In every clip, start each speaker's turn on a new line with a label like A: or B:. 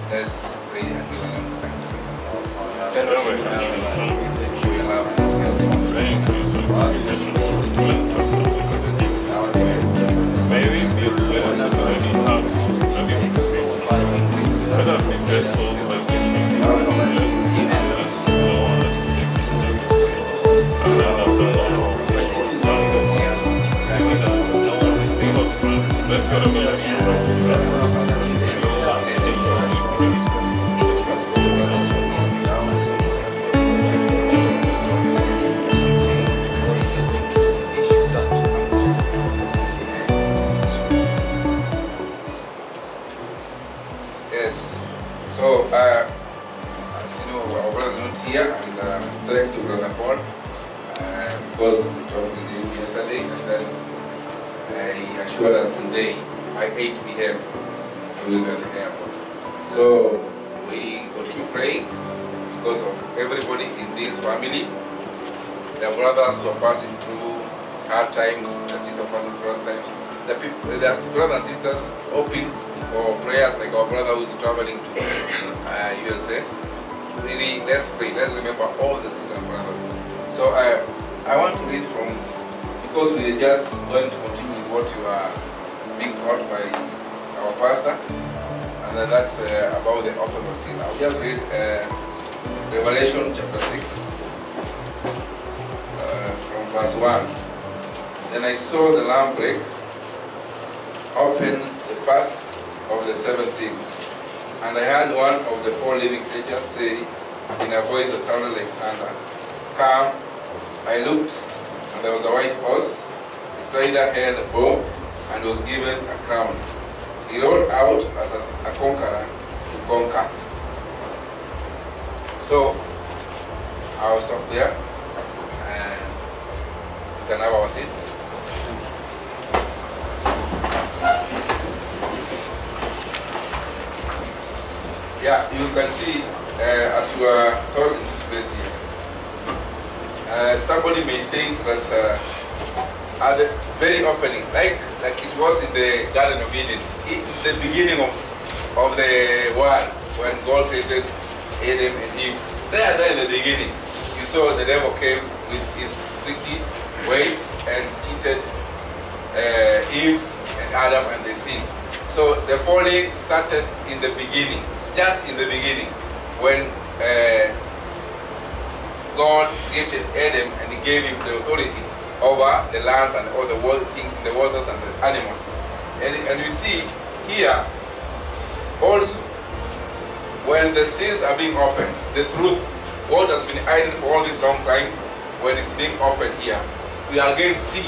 A: Let's pray and give them thanks. We love ourselves.
B: May we be blessed by the house of your Let us be blessed by
A: Yes. So, as you know, our brother is not here, and thanks to Brother Paul, because we talked with him yesterday, and then he assured us today by 8 p.m. we will be at the airport. So, we continue praying because of everybody in this family. Their brothers who are passing through hard times, the sisters passing through hard times. The people, their brothers and sisters open for prayers, like our brother who's traveling to USA. Really, let's pray. Let's remember all the sisters and brothers. So I want to read from, because we are just going to continue with what you are being taught by our pastor, and that's about the Orthodox sin. I'll just read Revelation chapter 6 from verse 1. Then I saw the Lamb break open the first of the 7 seals, and I heard one of the 4 living creatures say in a voice that sounded like thunder, "Come." I looked, and there was a white horse. Its rider held a bow and was given a crown. He rode out as a conqueror to conquer. So I'll stop there, and we can have our seats. Yeah, you can see as you are taught in this place here, somebody may think that at the very opening, like it was in the Garden of Eden, in the beginning of the world, when God created Adam and Eve, there in the beginning, you saw the devil came with his tricky ways and cheated Eve and Adam, and they sinned. So the falling started in the beginning. Just in the beginning, when God created Adam and He gave him the authority over the lands and all the world things in the waters and the animals. And you see here also, when the seals are being opened, the truth, what has been hidden for all this long time, when it's being opened here, we again see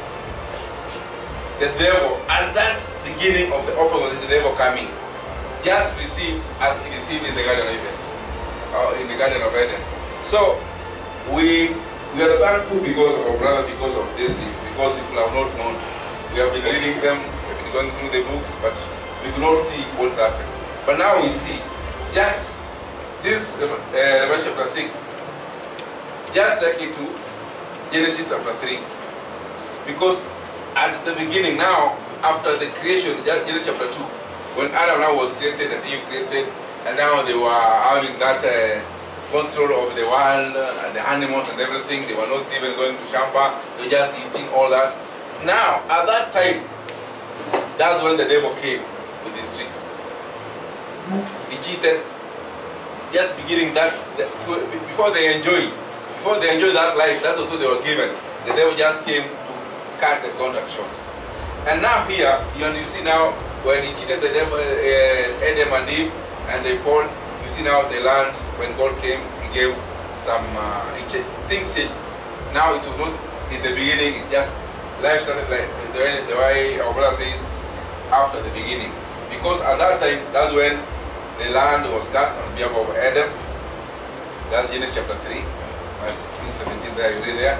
A: the devil, and that's beginning of the opening of the devil coming. Just receive as he received in the Garden of Eden, in the Garden of Eden. So we are thankful because of our brother, because of these things, because people have not known. We have been reading them, we have been going through the books, but we could not see what's happened. But now we see just this Revelation chapter 6, just take it to Genesis chapter 3. Because at the beginning, now after the creation, Genesis chapter 2, when Adam now was created and Eve created, and now they were having that control of the world and the animals and everything. They were not even going to Shampa, they were just eating all that. Now, at that time, that's when the devil came with his tricks. He cheated, just beginning that, before they enjoy that life, that's what they were given. The devil just came to cut the contract short. And now here, you see now, when he cheated the devil, Adam and Eve, and they fall, you see now the land, when God came, He gave some, things changed. Now it was not in the beginning, it's just, life started like the way our brother says, after the beginning. Because at that time, that's when the land was cast on behalf of Adam. That's Genesis chapter 3, verse 16, 17, there, you read there.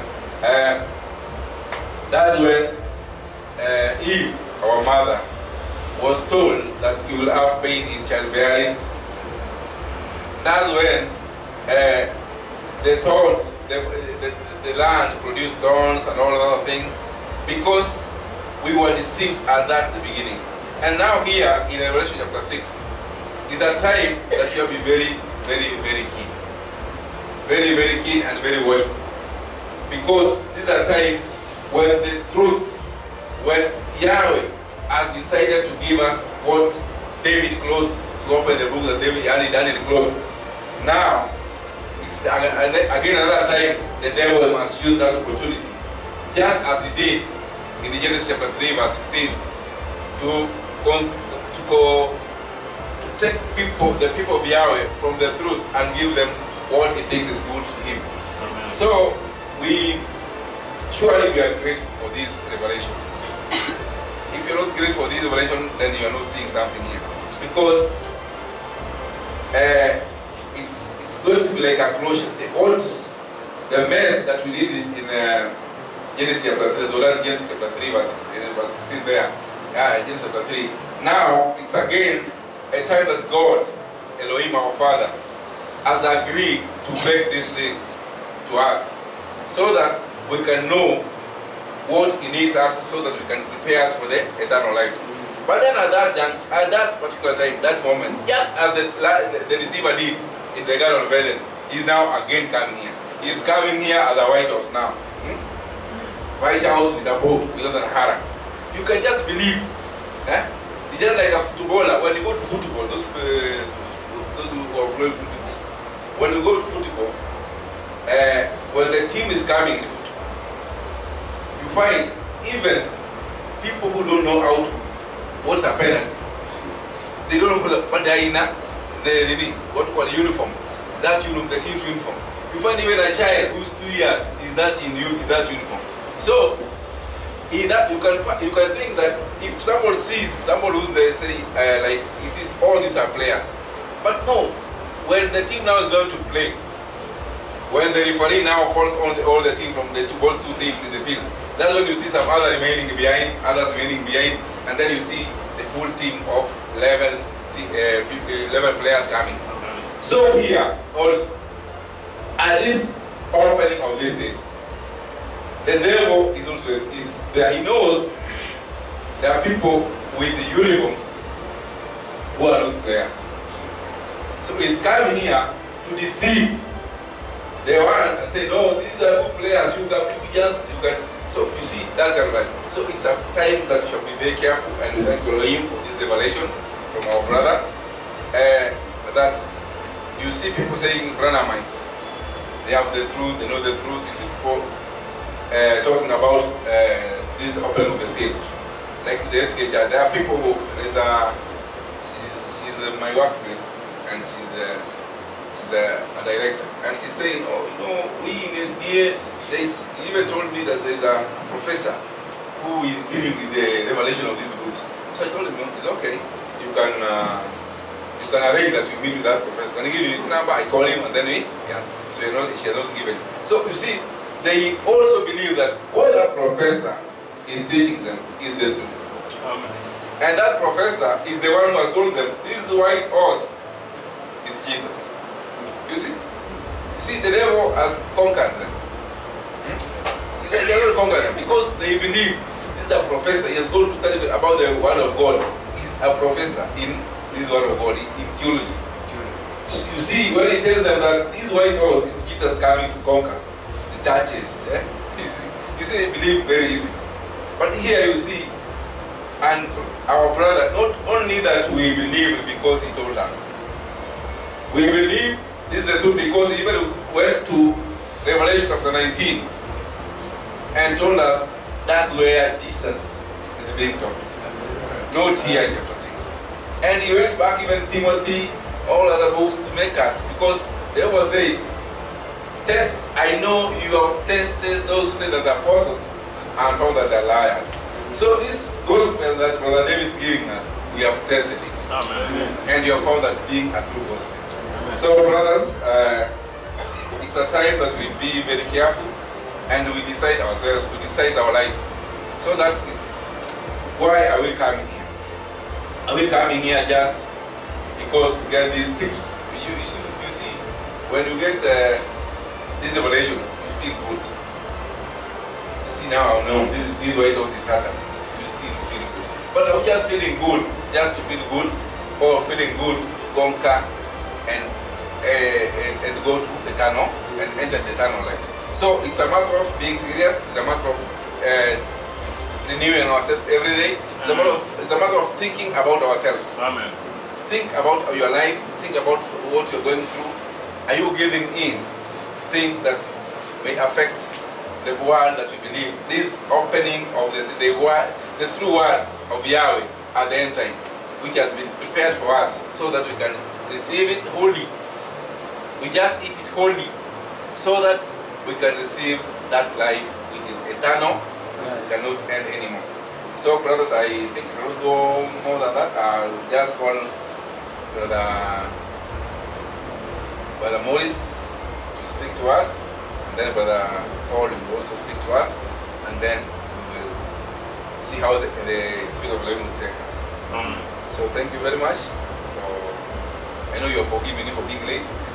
A: That's when Eve, our mother, was told that you will have pain in childbearing. That's when the thorns, the land produced thorns and all other things, because we were deceived at that the beginning. And now here in Revelation chapter 6, is a time that you have to be very, very, very keen. Very, very keen and very watchful. Because this is a time when the truth, when Yahweh has decided to give us what David closed, to open the book that Daniel closed. Now, it's again another time the devil must use that opportunity, just as he did in the Genesis chapter 3 verse 16, to take the people of Yahweh from the truth and give them what he thinks is good to him.
B: Amen.
A: So we surely we are grateful for this revelation. If you're not grateful for this revelation, then you are not seeing something here, because it's going to be like a closure. The mess that we did in Genesis chapter 3, Genesis chapter 3 verse 16 there, Genesis chapter 3. Now it's again a time that God, Elohim our Father, has agreed to make these things to us, so that we can know what He needs us, so that we can prepare us for the eternal life. But then at that particular time, that moment, just as the deceiver did in the Garden of Eden, he's now again coming here. He's coming here as a white horse now. White house with a bow, without a harem. You can just believe. It's just like a footballer. When you go to football, those who are playing football, when you go to football, when the team is coming in football, you find even people who don't know how to, what's a penalty, they don't know, but they're in the uniform, that uniform, the team's uniform. You find even a child who's 2 years is that uniform. So you can think that if someone sees somebody who's there, say like he sees all these are players, but no, when the team now is going to play, when the referee now calls on all the team from the both two teams in the field, that's when you see some other remaining behind, others remaining behind, and then you see the full team of 11 players coming. So here also, at this opening of these things, the devil is also there. He knows there are people with the uniforms who are not players. So he's coming here to deceive the ones and say, no, these are good players. You can. So you see that kind of like. So it's a time that you should be very careful, and thank Elohim for this revelation from our brother. That you see people saying Branhamites, they have the truth, they know the truth. You see people talking about this opening of the seals, like the SHR. There are people who she's my workmate, and she's a director, and she's saying, oh, we in SDA, he even told me that there's a professor who is dealing with the revelation of these books. So I told him, it's okay, you can arrange that you meet with that professor. Can I give you his number? I call him, and then yes. So she has not given. So you see, they also believe that what that professor is teaching them is the truth.
B: Amen.
A: And that professor is the one who has told them, this white horse is Jesus. You see, the devil has conquered them. He said, the devil conquered them because they believe this is a professor. He has gone to study about the Word of God. He's a professor in this Word of God, in theology. You see, when he tells them that this white horse is Jesus coming to conquer the churches, you see, they believe very easy. But here you see, and our brother, not only that we believe because he told us, we believe this is the truth because he even went to Revelation chapter 19 and told us that's where Jesus is being taught. Not here in chapter 6. And he went back even Timothy, all other books to make us, because the Bible says, test, I know you have tested those who say that the apostles and found that they're liars. So this gospel that Brother David is giving us, we have tested it.
B: Amen.
A: And you have found that being a true gospel. Amen. So brothers, it's a time that we be very careful and we decide ourselves, we decide our lives. So that is why are we coming here? Are we coming here just because to get these tips? You see, when you get this revelation, you feel good. You see now, no, this white horse is Satan. You see, feel good. But I'm just feeling good, just to feel good, or feeling good to conquer and go to the eternal and enter the eternal life. So it's a matter of being serious. It's a matter of renewing ourselves every day. It's a matter of thinking about ourselves.
B: Amen.
A: Think about your life. Think about what you're going through. Are you giving in things that may affect the word that we believe? This opening of the word, the true word of Yahweh at the end time, which has been prepared for us so that we can receive it wholly. We just eat it wholly so that we can receive that life which is eternal, cannot end anymore. So brothers, I think I will go more than that. I'll just call Brother Morris to speak to us, and then Brother Paul will also speak to us, and then we will see how the Spirit of the Lord will take us. So thank you very much. I know you are forgiving me for being late.